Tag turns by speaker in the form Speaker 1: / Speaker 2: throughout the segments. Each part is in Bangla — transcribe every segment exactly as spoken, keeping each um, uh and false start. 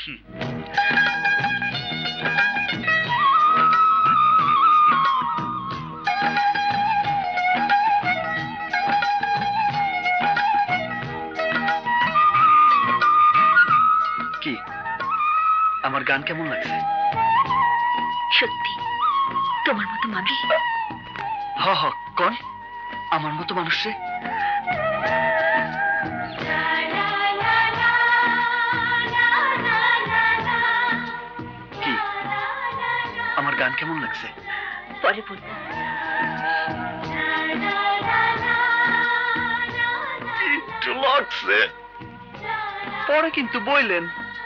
Speaker 1: কি আমার গান কেমন লাগছে?
Speaker 2: সত্যি তোমার মতো মানুষ।
Speaker 1: হ হ কোন আমার মতো মানুষ রে? কি আমার গান কেমন লাগছে?
Speaker 2: পরে বলবো।
Speaker 1: একটু লাগছে, পরে কিন্তু বললেন।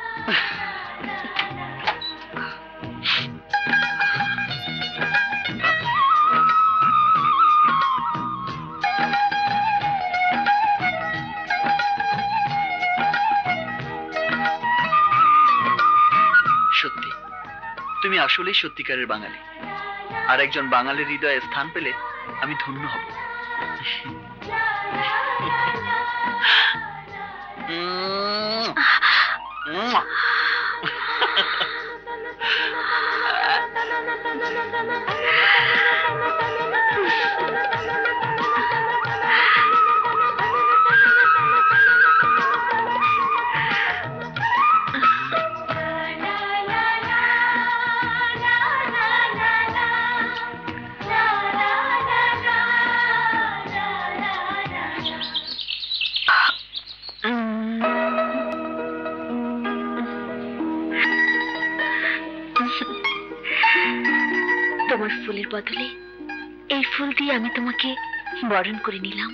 Speaker 1: সত্যি তুমি আসলেই সত্যিকারের বাঙালি, আর একজন বাঙালির হৃদয়ে স্থান পেলে আমি ধন্য হব।
Speaker 2: তোমার ফুলের বদলে এই ফুল দিয়ে আমি তোমাকে বরণ করে নিলাম।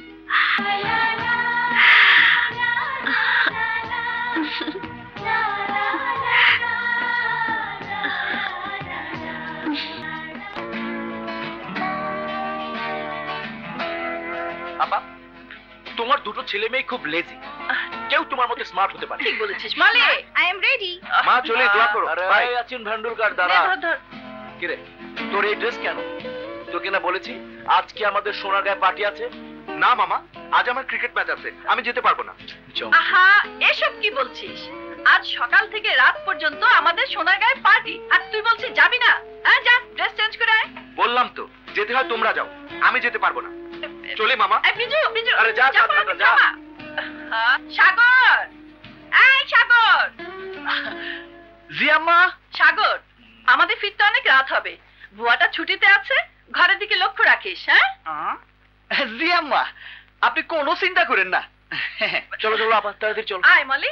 Speaker 3: আপা, তোমার দুটো ছেলে মেয়ে খুব লেজি, কেউ তোমার মতো স্মার্ট হতে পারে।
Speaker 2: ঠিক বলেছিস মালে, আই এম রেডি।
Speaker 3: মা চলে দোয়া করো।
Speaker 4: আরে
Speaker 3: ভাই
Speaker 4: আছেন ভান্ডুরকার দাদা।
Speaker 3: কি রে, তোর এই ড্রেস কেন? তোকে না বলেছি আজকে আমাদের সোনারগাঁয়ে পার্টি আছে? না মামা, আজ আমার ক্রিকেট ম্যাচ আছে, আমি যেতে পারবো না।
Speaker 5: আহা, এসব কি বলছিস? আজ সকাল থেকে রাত পর্যন্ত আমাদের সোনারগাঁয়ে পার্টি, আর তুই বলছিস যাবি না? হ্যাঁ, যা ড্রেস চেঞ্জ করে আয়।
Speaker 3: বললাম তো যেতে হয় তোমরা যাও, আমি যেতে পারবো না। চলে মামা।
Speaker 5: এই বিজু, বিজু,
Speaker 3: আরে যা, যা,
Speaker 5: যা,
Speaker 3: যা, যা।
Speaker 5: আহা, সাগর, এই সাগর,
Speaker 1: জি আম্মা।
Speaker 5: সাগর, আমাদের ফিরতে অনেক রাত হবে, বুয়াটা ছুটিতে আছে, ঘরের দিকে লক্ষ্য রাখিস। হ্যাঁ
Speaker 1: জি আম্মা, আপনি কোনো চিন্তা করেন না।
Speaker 4: চলো চলো আপা, তাড়াতাড়ি চলো।
Speaker 5: আয় মলি।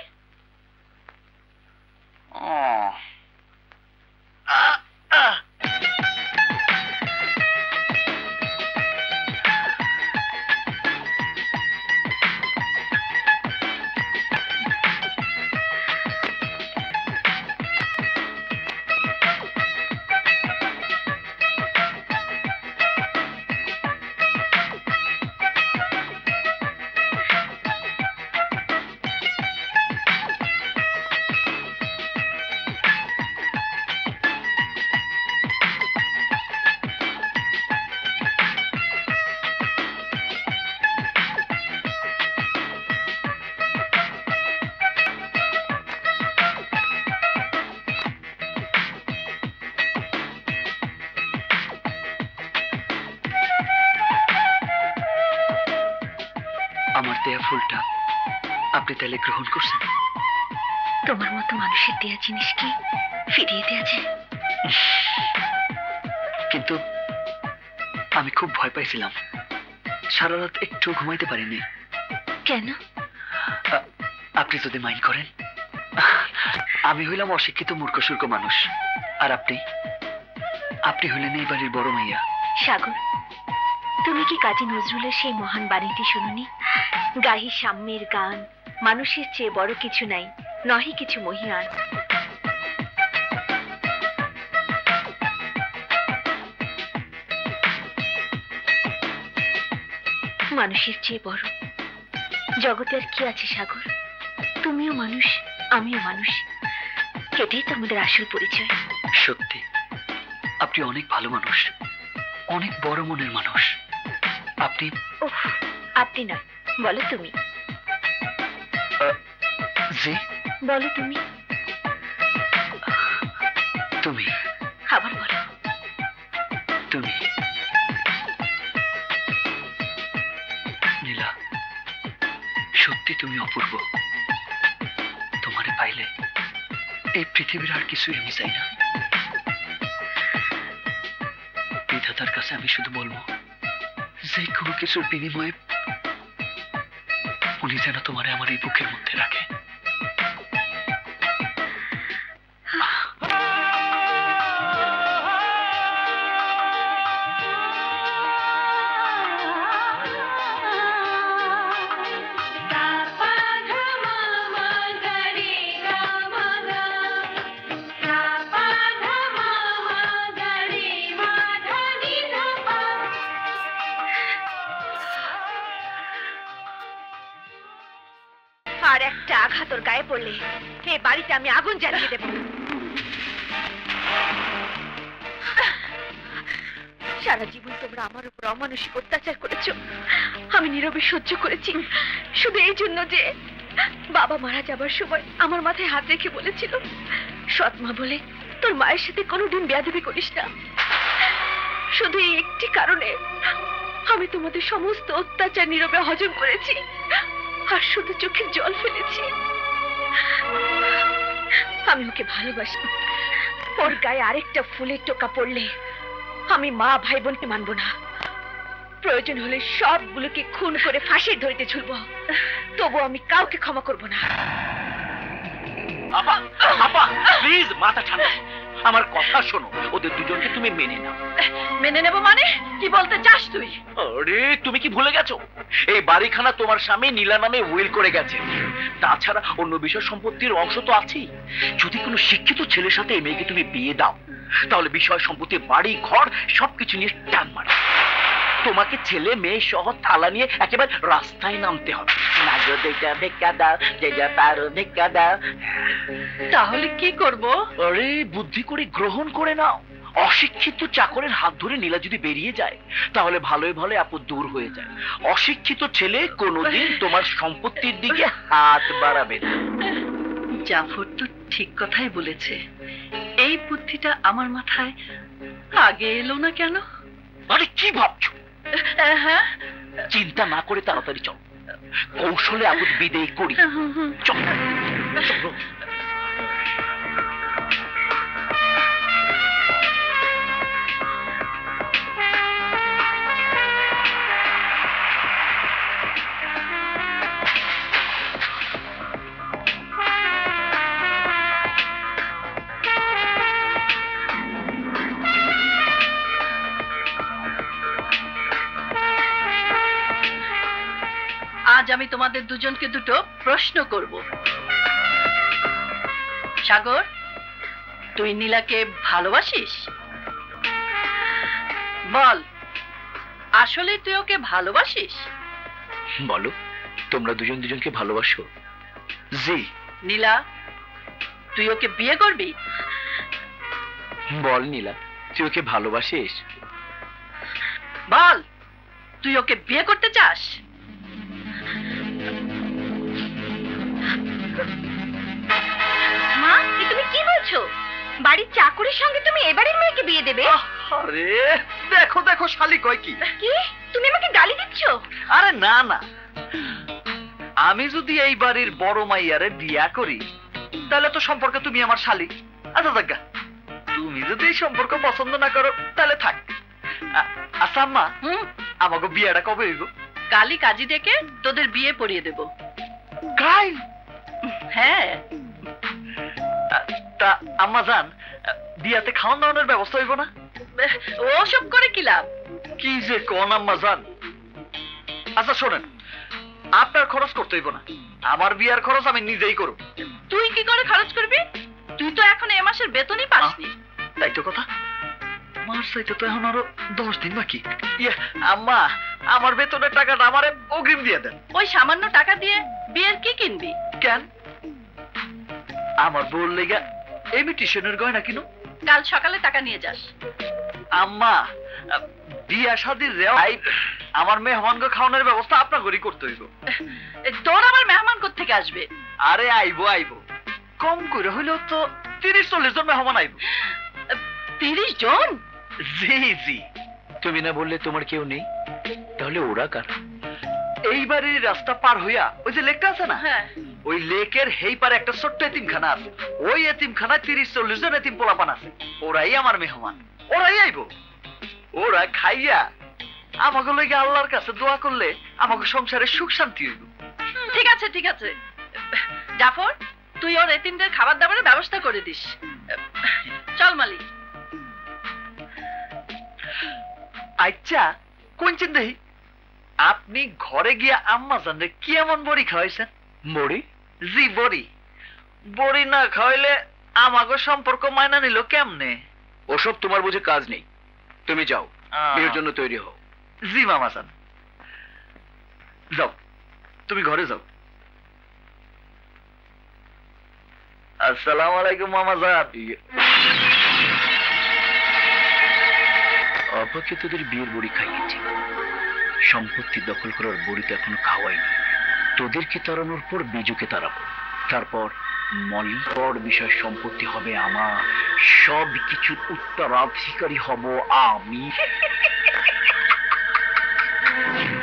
Speaker 1: আমার দেয়া ফুলটা আপনি তাহলে গ্রহণ করছেন?
Speaker 2: তোমার মতো মানুষের দেয়া জিনিস কি ফিরিয়ে দেয়া যায়?
Speaker 1: কিন্তু আমি খুব ভয় পাইছিলাম, সারা রাত একটু ঘুমাইতে পারিনি।
Speaker 2: কেন?
Speaker 1: আপনি যদি মাইন্ড করেন, আমি হইলাম অশিক্ষিত মূর্খসূর্খ মানুষ, আর আপনি আপনি হইলেন এই বাড়ির বড় মাইয়া।
Speaker 2: সাগর, তুমি কি কাজী নজরুলের সেই মহান বাণীটি শুনুনি? গাহি সাম্যের গান, মানুষের চেয়ে বড় কিছু নাই, নহে কিছু মহিয়ান। মানুষের চেয়ে বড় জগতে আর কি আছে সাগর? তুমিও মানুষ, আমিও মানুষ, এটাই তো আমাদের আসল পরিচয়।
Speaker 1: সত্যি আপনি অনেক ভালো মানুষ, অনেক বড় মনের মানুষ। আপনি
Speaker 2: ওহ, আপনি নয়, বলো তুমি।
Speaker 1: জি
Speaker 2: বলো তুমি।
Speaker 1: তুমি
Speaker 2: আবার বলো।
Speaker 1: তুমি নীলা, সত্যি তুমি অপূর্ব। তোমারে পাইলে এই পৃথিবীর আর কিছুই আমি চাই না। বিধাতার কাছে আমি শুধু বলবো, যে কোনো কিছুর বিনিময়ে উনি যেন তোমারে আমার এই বুকের মধ্যে রাখে।
Speaker 2: আর একটা আঘাত ওর গায়ে পড়লে এই বাড়িতে আমি আগুন জ্বালিয়ে দেব। সারা জীবন তোমরা আমার উপর অমানসিক অত্যাচার করেছো, আমি নীরবে সহ্য করেছি, শুধু এই জন্য যে বাবা মারা যাবার সময় আমার মাথায় হাত রেখে বলেছিল, সৎ মা বলে তোর মায়ের সাথে কোনোদিন বেয়াদবি করিস না। শুধু এই একটি কারণে আমি তোমাদের সমস্ত অত্যাচার নীরবে হজম করেছি আর শুধু চোখের জল ফেলেছি। আমি ওকে ভালোবাসি, ওর গায়ে আরেকটা ফুলের টোকা পড়লে আমি মা ভাই বোনকে মানব না। প্রয়োজন হলে সবগুলোকে খুন করে ফাঁসির দড়িতে ঝুলবো, তবু আমি কাউকে ক্ষমা করব না।
Speaker 3: আপা আপা প্লিজ মাথা ঠান্ডা, আমার কথা শোনো, ওদের দুজনকে তুমি মেনে নাও।
Speaker 5: মেনে নেব মানে কি বলতে চাস তুই?
Speaker 3: আরে তুমি কি ভুলে গেছো, এই বাড়িখানা তোমার স্বামী নীলা নামে উইল করে গেছে। তাছাড়া অন্য বিষয় সম্পত্তির অংশ তো আছেই। যদি কোনো শিক্ষিত ছেলের সাথে এই মেয়েকে তুমি বিয়ে দাও, তাহলে বিষয় সম্পত্তি, বাড়ি ঘর সবকিছু নিয়ে টান মারে। তোমাকে ছেলে মেয়ে সহ থালা নিয়ে একেবারে রাস্তায় নামতে হবে। না গো যেটা ভিক্ষা দাও, যেটা পারো ভিক্ষা দাও।
Speaker 5: তাহলে কি করব?
Speaker 3: আরে বুদ্ধি করে গ্রহণ করে নাও। অশিক্ষিত চাকরের হাত ধরে নীলা যদি বেরিয়ে যায়, তাহলে ভালোই ভালো আপদ দূর হয়ে যায়। অশিক্ষিত ছেলে কোনোদিন তোমার সম্পত্তির দিকে হাত বাড়াবে না।
Speaker 5: জাফর তো ঠিক কথাই বলেছে, এই বুদ্ধিটা আমার মাথায় আগে এলো না কেন?
Speaker 3: আরে কি ভাবছো?
Speaker 5: হ্যাঁ,
Speaker 3: চিন্তা না করে তাড়াতাড়ি চল, কৌশলে আপদ বিদেয় করি। চল চলো।
Speaker 5: আজ আমি তোমাদের দুজনকে দুটো প্রশ্ন করব। সাগর, তুই নীলাকে ভালোবাসিস? বল, আসলে তুই ওকে ভালোবাসিস?
Speaker 3: বলো, তোমরা দুজন দুজনকে ভালোবাসো? জি।
Speaker 5: নীলা, তুই ওকে বিয়ে করবি?
Speaker 3: বল নীলা, তুই ওকে ভালোবাসিস?
Speaker 5: বল, তুই ওকে বিয়ে করতে চাস?
Speaker 2: মা, এ তুমি কি বলছো? বাড়ির চাকরের সঙ্গে তুমি এবারের মেয়েকে বিয়ে দেবে?
Speaker 1: আরে দেখো দেখো শালি কয় কি।
Speaker 2: কি, তুমি আমাকে গালি দিচ্ছ?
Speaker 1: আরে না না, আমি যদি এই বাড়ির বড় মাইয়ারে বিয়া করি, তাহলে তো সম্পর্কে তুমি আমার শালি। আচ্ছা দেখা, তুমি যদি এই সম্পর্ক পছন্দ না করো তাহলে থাক। আ- আচ্ছা আম্মা,
Speaker 5: হুম,
Speaker 1: আমাকে বিয়েটা কবে হইব?
Speaker 5: কালই কাজী ডেকে তোদের বিয়ে পড়িয়ে দেব।
Speaker 1: কাল?
Speaker 5: হ্যাঁ।
Speaker 1: আ- তা আম্মা জান, বিয়াতে খাওয়ান দাওয়ানোর ব্যবস্থা হইব না?
Speaker 5: ওসব করে কি লাভ?
Speaker 1: কি যে কোন আম্মা জান। আচ্ছা শোনেন, আপনার খরচ করতে হইব না, আমার বিয়ার খরচ আমি নিজেই করব।
Speaker 5: তুই কি করে খরচ করবি? তুই তো এখন এ মাসের বেতনই পাসনি।
Speaker 1: তাই তো কথা, মার চাইতে তো এখন আরো দশ দিন বাকি। ইয়ে আম্মা, আমার বেতনের টাকাটা আমারে অগ্রিম দিয়ে দেন।
Speaker 5: ওই সামান্য টাকা দিয়ে বিয়ের কি কিনবি?
Speaker 1: কেন? আমার বউর লেগা ইমিটেশনের গয়না কিনো।
Speaker 5: কাল সকালে টাকা নিয়ে যাস।
Speaker 1: আম্মা, বিয়া শাদির রেওয়াই আমার মেহমানকে খাওয়ানোর ব্যবস্থা আপনাদেরই করতে হইব।
Speaker 5: তোর আবার মেহমান কোত্থেকে আসবে?
Speaker 1: আরে আইবো আইবো, কম করে হইলেও তো তিরিশ চল্লিশ জন মেহমান আইব।
Speaker 5: তিরিশ জন?
Speaker 1: জি জি।
Speaker 3: তুমি না বললে তোমার কেউ নেই, তাহলে ওরা কারা?
Speaker 1: এই বাড়ির রাস্তা পার হইয়া ওই যে লেকটা আছে না,
Speaker 5: হ্যাঁ।
Speaker 1: ওই লেকের হেই পারে একটা ছোট্ট এতিমখানা আছে। ওই এতিমখানায় তিরিশ চল্লিশ জন এতিম পোলাপান আছে। ওরাই আমার মেহমান, ওরাই আইব। ওরা খাইয়া আমাকে লইগে আল্লাহর কাছে দোয়া করলে আমাকে সংসারে সুখ শান্তি হইব।
Speaker 5: হুম, ঠিক আছে ঠিক আছে। জাফর, তুই ওর এতিমদের খাবার দাবারের ব্যবস্থা করে দিস। চল মালি।
Speaker 1: আচ্ছা কোন চিন্তাই আপনি ঘরে গিয়া আম্মা জানলে কি এমন বড়ি খাওয়াইছেন?
Speaker 3: মরি?
Speaker 1: জি বড়ি। বড়ি না খাওয়াইলে আমাকে সম্পর্ক মায়না নিল কেমনে?
Speaker 3: ওসব তোমার বুঝে কাজ নেই, তুমি যাও, বিয়ের জন্য তৈরি হও।
Speaker 1: জি মামা জান, যাও, তুমি ঘরে যাও। আসসালামু আলাইকুম মামা জান।
Speaker 3: অবাকে তোদের বিয়ের বড়ি খাইয়েছি, সম্পত্তি দখল করার বড়ি তো এখনো খাওয়াইনি। তোদেরকে তাড়ানোর পর বিজুকে তাড়াবো, তারপর মলিপর বিষয় সম্পত্তি হবে আমার, সব কিছুর উত্তরাধিকারী হব আমি।